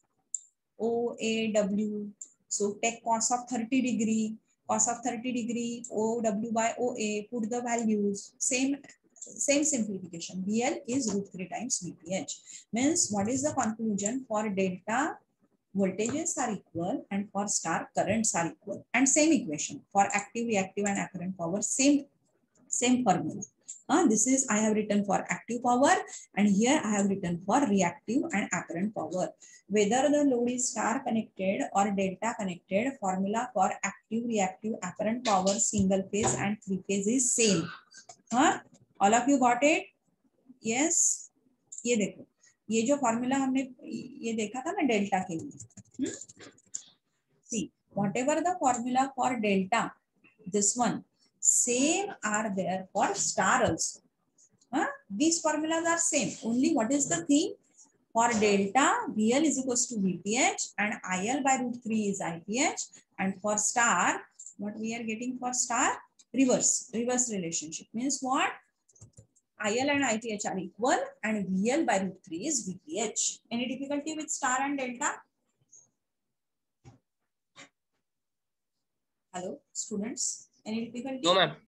O A W. So take cos of thirty degree, cos of thirty degree, O W by O A, put the values. Same, same simplification. V L is root three times V P H. Means what is the conclusion? For delta, voltages are equal, and for star, currents are equal. And same equation. For active, reactive, and apparent power, same, same formula. Uh, this is I have written for active power, and here I have written for reactive and apparent power. Whether the load is star connected or delta connected, formula for active, reactive, apparent power, single phase and three phase is same. Huh? All of you got it? Yes. ये देखो, ये जो formula हमने ये देखा था ना delta के लिए. See, whatever the formula for delta, this one. Same are there for star also. Huh? These formulas are same. Only what is the thing? For delta, V L is equals to V P H and I L by root three is I P H. And for star, what we are getting for star? Reverse. Reverse relationship. Means what? I L and I P H are equal and V L by root three is V P H. Any difficulty with star and delta? Hello, students. Any difficulty? No, ma'am.